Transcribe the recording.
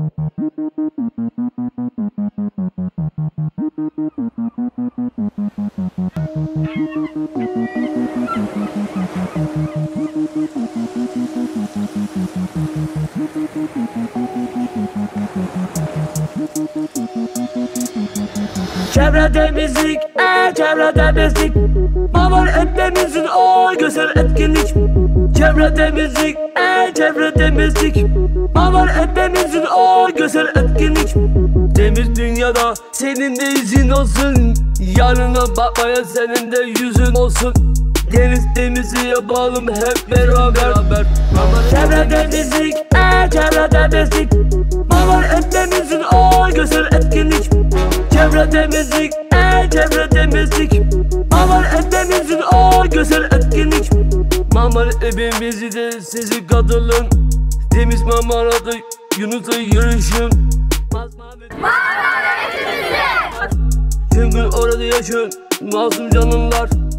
Çevre temizlik, çevre temizlik. Mamar etmemizin o güzel etkinlik. Çevre temizlik, çevre temizlik. Mamar etmemizin o güzel etkinlik. Temiz dünyada senin de izin olsun. Yarına bakmaya senin de yüzün olsun. Deniz temizi yapalım hep beraber. Çevre temizlik, çevre temizlik. Mamar etmemizin o güzel etkinlik. Çevre temizlik, çevre temizlik. Mamar etmemizin o güzel etkinlik. Mamar evimizi de sizi katılın. Temiz Marmara'da Yunus'a yürüyüşün. Marmara hepimize. Tüm gün orada yaşın masum canlılar.